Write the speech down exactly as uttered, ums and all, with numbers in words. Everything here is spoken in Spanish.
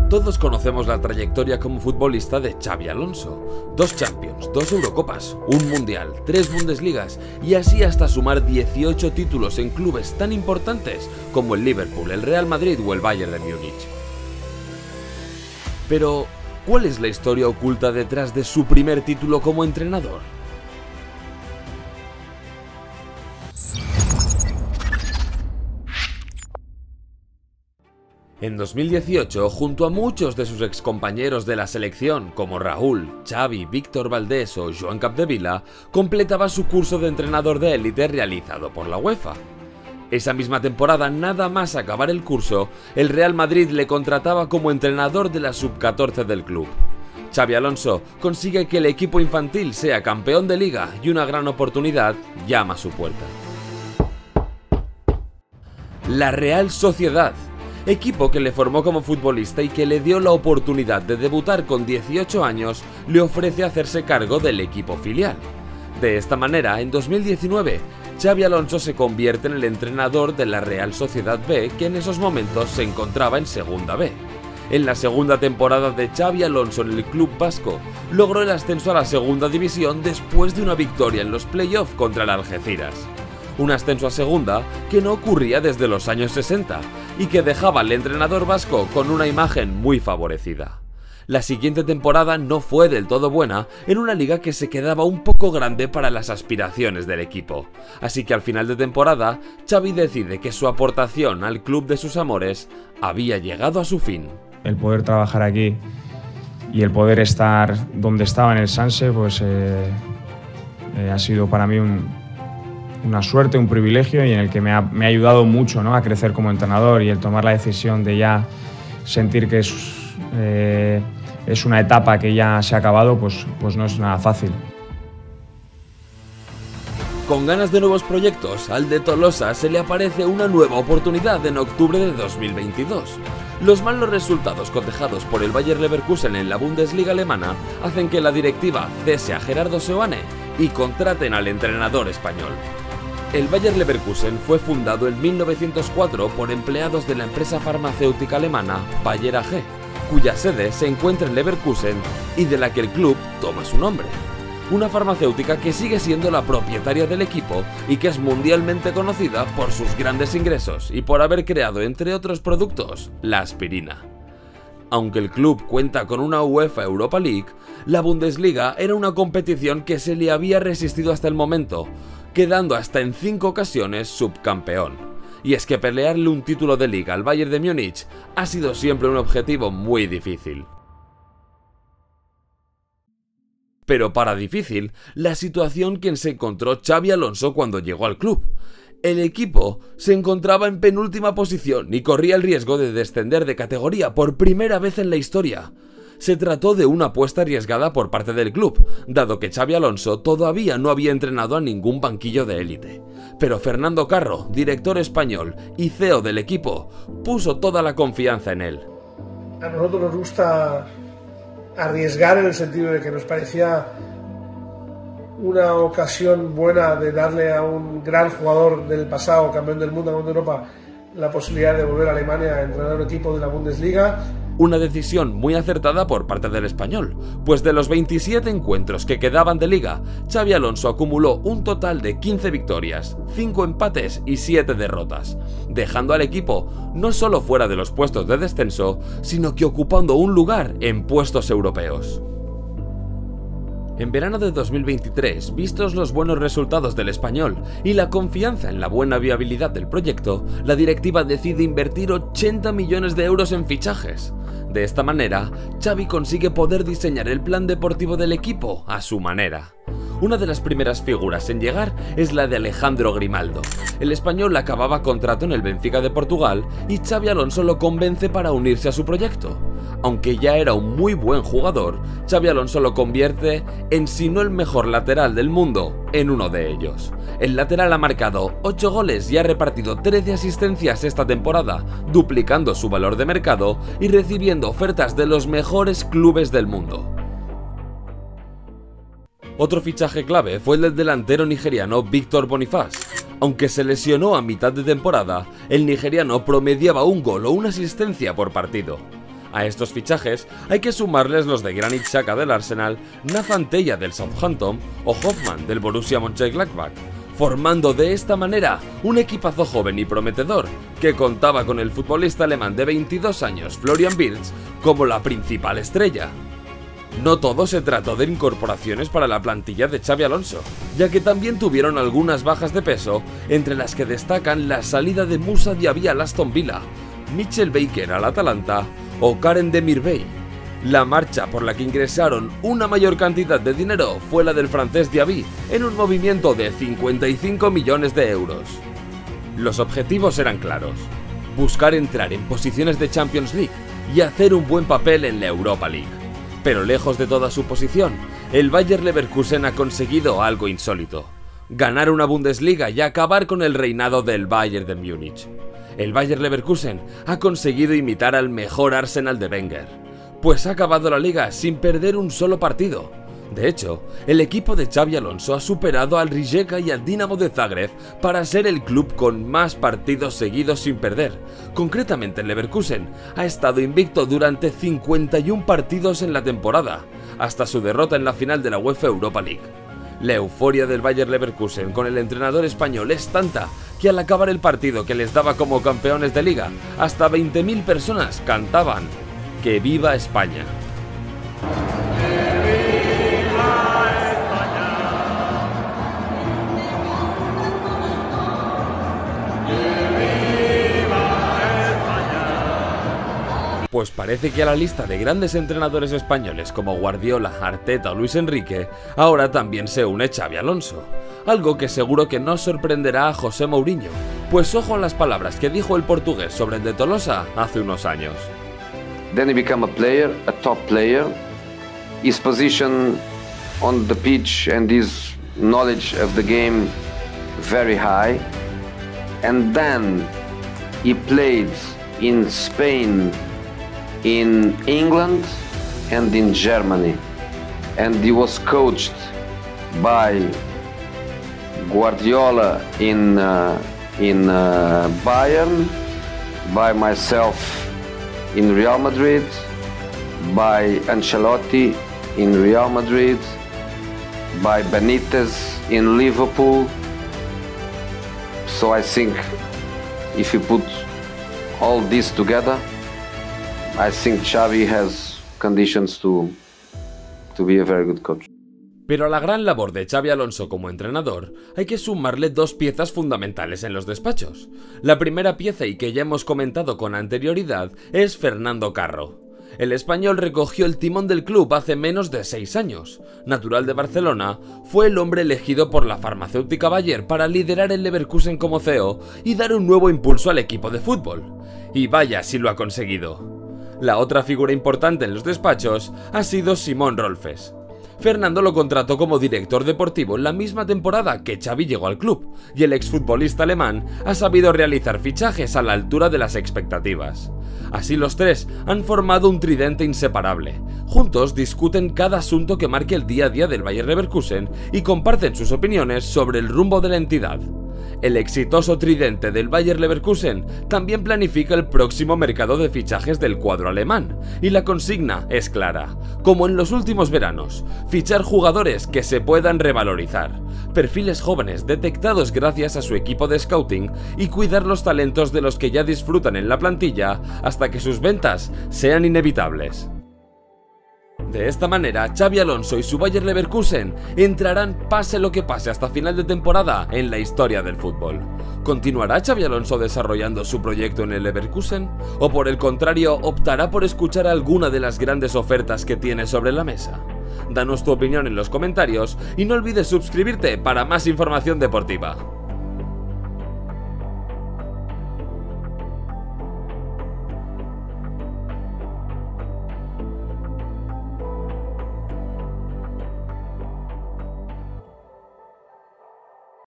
Todos conocemos la trayectoria como futbolista de Xabi Alonso. Dos Champions, dos Eurocopas, un Mundial, tres Bundesligas y así hasta sumar dieciocho títulos en clubes tan importantes como el Liverpool, el Real Madrid o el Bayern de Múnich. Pero, ¿cuál es la historia oculta detrás de su primer título como entrenador? En dos mil dieciocho, junto a muchos de sus excompañeros de la selección como Raúl, Xavi, Víctor Valdés o Joan Capdevila, completaba su curso de entrenador de élite realizado por la UEFA. Esa misma temporada, nada más acabar el curso, el Real Madrid le contrataba como entrenador de la sub catorce del club. Xabi Alonso consigue que el equipo infantil sea campeón de liga y una gran oportunidad llama a su puerta. La Real Sociedad, equipo que le formó como futbolista y que le dio la oportunidad de debutar con dieciocho años, le ofrece hacerse cargo del equipo filial. De esta manera, en dos mil diecinueve, Xabi Alonso se convierte en el entrenador de la Real Sociedad B, que en esos momentos se encontraba en Segunda B. En la segunda temporada de Xabi Alonso en el club vasco, logró el ascenso a la segunda división después de una victoria en los playoffs contra el Algeciras. Un ascenso a segunda que no ocurría desde los años sesenta y que dejaba al entrenador vasco con una imagen muy favorecida. La siguiente temporada no fue del todo buena en una liga que se quedaba un poco grande para las aspiraciones del equipo, así que al final de temporada Xavi decide que su aportación al club de sus amores había llegado a su fin. El poder trabajar aquí y el poder estar donde estaba en el Sanse pues eh, eh, ha sido para mí un una suerte, un privilegio y en el que me ha, me ha ayudado mucho, ¿no?, a crecer como entrenador, y el tomar la decisión de ya sentir que es, eh, es una etapa que ya se ha acabado, pues, pues no es nada fácil. Con ganas de nuevos proyectos, al de Tolosa se le aparece una nueva oportunidad en octubre de dos mil veintidós. Los malos resultados cotejados por el Bayer Leverkusen en la Bundesliga alemana hacen que la directiva cese a Gerardo Seoane y contraten al entrenador español. El Bayer Leverkusen fue fundado en mil novecientos cuatro por empleados de la empresa farmacéutica alemana Bayer A G, cuya sede se encuentra en Leverkusen y de la que el club toma su nombre. Una farmacéutica que sigue siendo la propietaria del equipo y que es mundialmente conocida por sus grandes ingresos y por haber creado, entre otros productos, la aspirina. Aunque el club cuenta con una UEFA Europa League, la Bundesliga era una competición que se le había resistido hasta el momento, quedando hasta en cinco ocasiones subcampeón. Y es que pelearle un título de liga al Bayern de Múnich ha sido siempre un objetivo muy difícil. Pero para difícil, la situación que se encontró Xabi Alonso cuando llegó al club. El equipo se encontraba en penúltima posición y corría el riesgo de descender de categoría por primera vez en la historia. Se trató de una apuesta arriesgada por parte del club, dado que Xabi Alonso todavía no había entrenado a ningún banquillo de élite. Pero Fernando Carro, director español y C E O del equipo, puso toda la confianza en él. A nosotros nos gusta arriesgar en el sentido de que nos parecía una ocasión buena de darle a un gran jugador del pasado, campeón del mundo, campeón de Europa, la posibilidad de volver a Alemania a entrenar un equipo de la Bundesliga. Una decisión muy acertada por parte del español, pues de los veintisiete encuentros que quedaban de liga, Xabi Alonso acumuló un total de quince victorias, cinco empates y siete derrotas, dejando al equipo no solo fuera de los puestos de descenso, sino que ocupando un lugar en puestos europeos. En verano de dos mil veintitrés, vistos los buenos resultados del español y la confianza en la buena viabilidad del proyecto, la directiva decide invertir ochenta millones de euros en fichajes. De esta manera, Xavi consigue poder diseñar el plan deportivo del equipo a su manera. Una de las primeras figuras en llegar es la de Alejandro Grimaldo. El español acababa contrato en el Benfica de Portugal y Xabi Alonso lo convence para unirse a su proyecto. Aunque ya era un muy buen jugador, Xabi Alonso lo convierte en, si no el mejor lateral del mundo, en uno de ellos. El lateral ha marcado ocho goles y ha repartido trece asistencias esta temporada, duplicando su valor de mercado y recibiendo ofertas de los mejores clubes del mundo. Otro fichaje clave fue el del delantero nigeriano Víctor Bonifaz. Aunque se lesionó a mitad de temporada, el nigeriano promediaba un gol o una asistencia por partido. A estos fichajes hay que sumarles los de Granit Xhaka del Arsenal, Nathan Tella del Southampton o Hoffmann del Borussia Mönchengladbach, formando de esta manera un equipazo joven y prometedor que contaba con el futbolista alemán de veintidós años Florian Wirtz como la principal estrella. No todo se trató de incorporaciones para la plantilla de Xabi Alonso, ya que también tuvieron algunas bajas de peso, entre las que destacan la salida de Moussa Diaby al Aston Villa, Mitchell Baker al Atalanta o Karen Demirbay. La marcha por la que ingresaron una mayor cantidad de dinero fue la del francés Diaby, en un movimiento de cincuenta y cinco millones de euros. Los objetivos eran claros: buscar entrar en posiciones de Champions League y hacer un buen papel en la Europa League. Pero lejos de toda su posición, el Bayer Leverkusen ha conseguido algo insólito: ganar una Bundesliga y acabar con el reinado del Bayern de Múnich. El Bayer Leverkusen ha conseguido imitar al mejor Arsenal de Wenger, pues ha acabado la liga sin perder un solo partido. De hecho, el equipo de Xabi Alonso ha superado al Rijeka y al Dinamo de Zagreb para ser el club con más partidos seguidos sin perder. Concretamente, el Leverkusen ha estado invicto durante cincuenta y un partidos en la temporada, hasta su derrota en la final de la UEFA Europa League. La euforia del Bayer Leverkusen con el entrenador español es tanta que al acabar el partido que les daba como campeones de liga, hasta veinte mil personas cantaban ¡Que viva España! Pues parece que a la lista de grandes entrenadores españoles como Guardiola, Arteta o Luis Enrique, ahora también se une Xabi Alonso, algo que seguro que no sorprenderá a José Mourinho, pues ojo a las palabras que dijo el portugués sobre el de Tolosa hace unos años. Then he became a player, a top player. His position on the pitch and his knowledge of the game very high. And then he played in Spain, in England and in Germany. And he was coached by Guardiola in, uh, in uh, Bayern, by myself in Real Madrid, by Ancelotti in Real Madrid, by Benitez in Liverpool. So I think if you put all this together, I think Xavi has conditions to, to be a very good coach. Pero a la gran labor de Xabi Alonso como entrenador hay que sumarle dos piezas fundamentales en los despachos. La primera pieza, y que ya hemos comentado con anterioridad, es Fernando Carro. El español recogió el timón del club hace menos de seis años. Natural de Barcelona, fue el hombre elegido por la farmacéutica Bayer para liderar el Leverkusen como C E O y dar un nuevo impulso al equipo de fútbol. Y vaya si lo ha conseguido. La otra figura importante en los despachos ha sido Simón Rolfes. Fernando lo contrató como director deportivo en la misma temporada que Xavi llegó al club, y el exfutbolista alemán ha sabido realizar fichajes a la altura de las expectativas. Así los tres han formado un tridente inseparable. Juntos discuten cada asunto que marque el día a día del Bayer Leverkusen y comparten sus opiniones sobre el rumbo de la entidad. El exitoso tridente del Bayer Leverkusen también planifica el próximo mercado de fichajes del cuadro alemán, y la consigna es clara, como en los últimos veranos: fichar jugadores que se puedan revalorizar, perfiles jóvenes detectados gracias a su equipo de scouting, y cuidar los talentos de los que ya disfrutan en la plantilla hasta que sus ventas sean inevitables. De esta manera, Xabi Alonso y su Bayer Leverkusen entrarán pase lo que pase hasta final de temporada en la historia del fútbol. ¿Continuará Xabi Alonso desarrollando su proyecto en el Leverkusen? ¿O por el contrario, optará por escuchar alguna de las grandes ofertas que tiene sobre la mesa? Danos tu opinión en los comentarios y no olvides suscribirte para más información deportiva.